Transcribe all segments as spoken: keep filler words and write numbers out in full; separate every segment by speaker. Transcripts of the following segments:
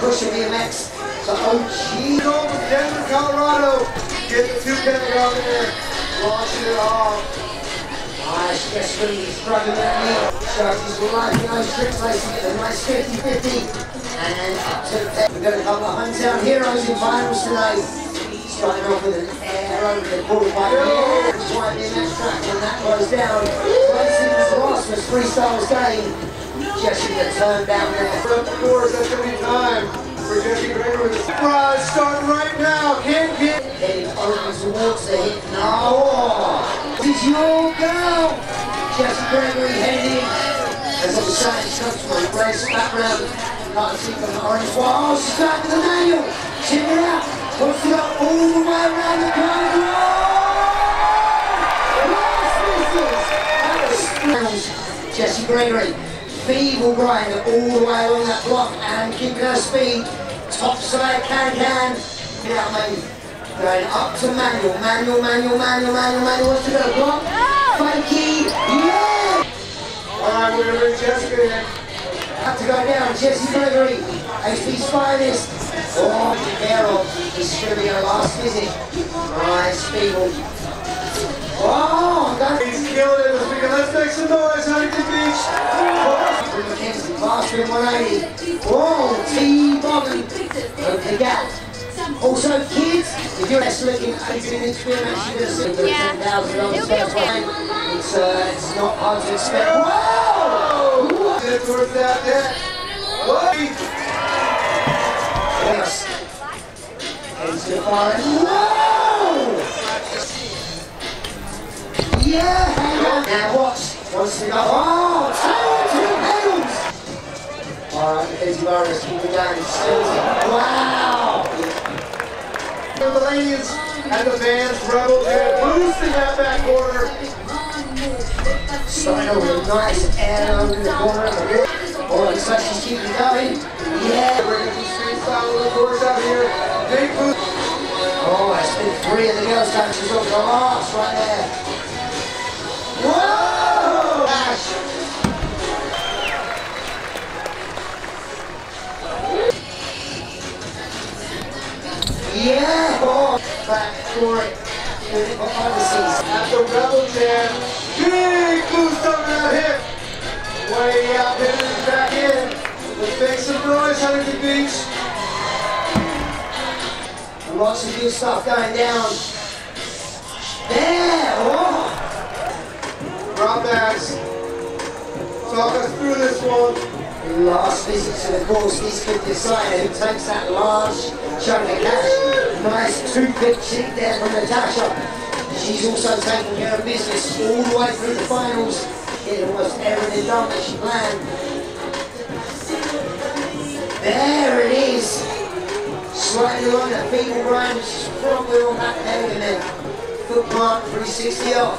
Speaker 1: push of B M X. So, oh, gee.
Speaker 2: Go from Denver, Colorado. Get the two penny out there. Launching it off.
Speaker 1: Nice, just really struggling with me. Shows he's liking those tricks, like to get a nice fifty fifty. And up to the pet. We've got a couple of hometown heroes in finals today. Starting off with an air over the ball by here. Ride B M X track when that goes down. Racing's lost was freestyle's game. Jesse to turn down there.
Speaker 2: Front the doors, that's going to be time for Jesse Gregory. The surprise starting right now. Can't get.
Speaker 1: Heading over towards the hit. No! This is your girl! Jesse Gregory heading. As I'm saying, she comes from a race background. Can't see from the orange wall. She's back with the manual. Check it out. Wants to go all the way around the corner. Jesse Gregory, feeble grinder all the way along that block and keeping her speed. Top side, can can. Now, mate, going up to manual, manual, manual, manual, manual, manual. Wants to go block. Fakey, yeah!
Speaker 2: Alright, we're going to bring Jessica in.
Speaker 1: Have to go down, Jesse Gregory, H P's finest. Oh, Carol, this should be her last visit. Nice, feeble. Oh, God.
Speaker 2: He's killing it this weekend. Let's make some noise, Huntington Beach.
Speaker 1: From Mackenzie, faster in one eighty. Whoa, T-bobbing over the gap. Also, kids, if you're just looking at eighteen inch B M X, you're going to see the ten thousand dollars first time. It's, uh, it's not hard to expect. Whoa!
Speaker 2: Get towards that net. Whoa!
Speaker 1: Yes. Heads to the far end. Whoa! Yeah, hang on. Now watch. Wants to go. Oh, toe to the pedals. Alright, Mackenzie Barrois, keep it going. Wow!
Speaker 2: The ladies and the Vans Rebel Jet boosting that back corner.
Speaker 1: Starting over a nice air over the corner. Oh, looks like she's keeping going. Yeah.
Speaker 2: We're going to be street style with the doors out here. Big boost.
Speaker 1: Oh, that's been three of the girls' time. She's on the last right there. Whoa! Ash. Yeah! Oh, back for it.
Speaker 2: At the Rebel Jam. Big boost over that hip. Way out, pivoting back in. Let's make some noise, Huntington Beach.
Speaker 1: Lots of good stuff going down. There! Oh.
Speaker 2: Drop backs. Talk us through this one.
Speaker 1: Last visit to the course, these kids decide who takes that large chunk of cash. Nice two-bit chick there from Natasha. She's also taking care of business all the way through the finals. Getting almost everything done that she planned. There it is. Slightly on the feeble grind, she's probably on that head and then foot plant three sixty off.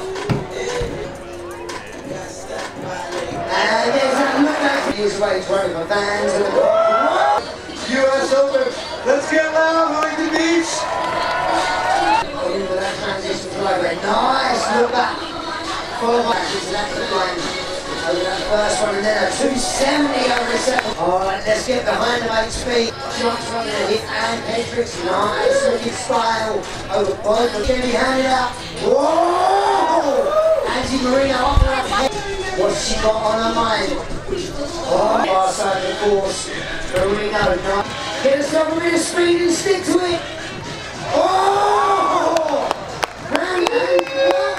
Speaker 1: And there's that look back. Here's away twenty for Vans and the
Speaker 2: U S Open. Let's get loud, Huntington Beach.
Speaker 1: into that transition flow. Nice look back. Follow back into that foot line. Over that first one and then a two seventy over the second. Alright, let's get behind the eight speed. Shots from the hit and Hendricks. Nice looking style over both. Kenny handed out. Whoa! Angie Marino up and up head. What's she got on her mind? Oh, far side of the course. Marino, nice. Get herself a bit of speed and stick to it. Oh! Round and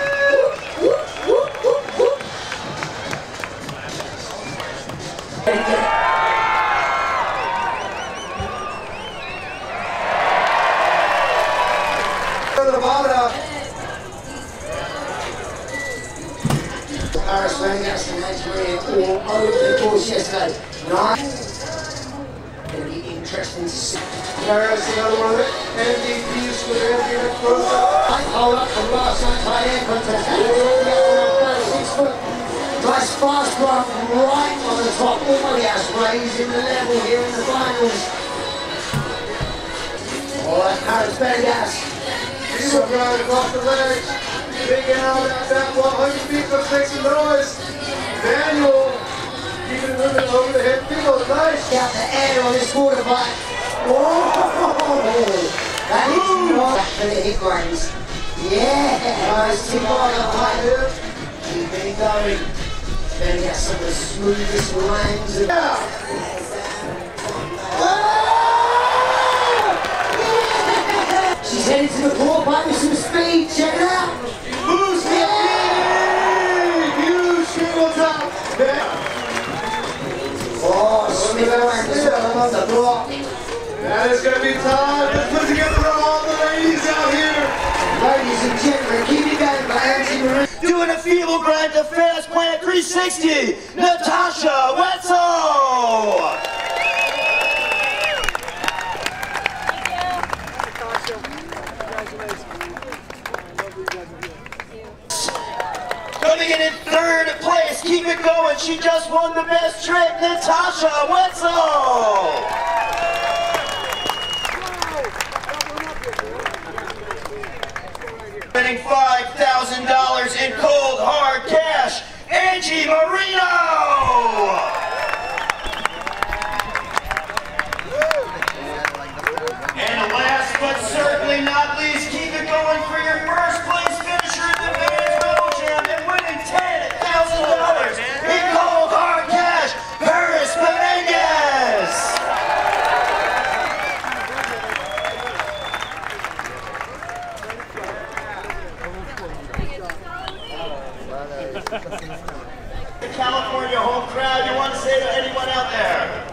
Speaker 1: Perris Benegas and Angie Marino all over the course yesterday. Nice. Going to be interesting to see.
Speaker 2: Perris, another one of the M V Ps with Vans B M X Pro Cup.
Speaker 1: Hold up from last night's high end contest. And it's all the up around thirty-six foot. Nice fast run right on the top. Almost has raising the level here in the finals. Alright, Perris Benegas.
Speaker 2: People driving across the ledge. Big out at that one hundred feet, let's make some noise. Daniel, keeping it moving over the head. People, nice.
Speaker 1: Out the air on this quarter bike. That is not for the hip grinds. Yeah! Nice tip on the high hook. Keeping it going. Better get some of the smoothest lines. Yeah! Yeah! She's headed to the floor pipe with some speed. Check it out.
Speaker 2: Boost it! Huge single top.
Speaker 1: Oh, Smith on the block.
Speaker 2: That is going to be time to put together all the ladies out here.
Speaker 1: Ladies and gentlemen, keep it going by Angie Marino.
Speaker 3: Doing a feeble grind to fast plant three sixty, Natasha Wetzel. Coming in in third place, keep it going. She just won the best trick, Natasha Wetzel. Winning five thousand dollars in cold hard cash, Angie Marino! And last but certainly not least, keep it going for your first place finisher in the Vans Rebel Jam and winning ten thousand dollars in cold hard cash, Perris Benegas! The California home crowd, you want to say to anyone out there?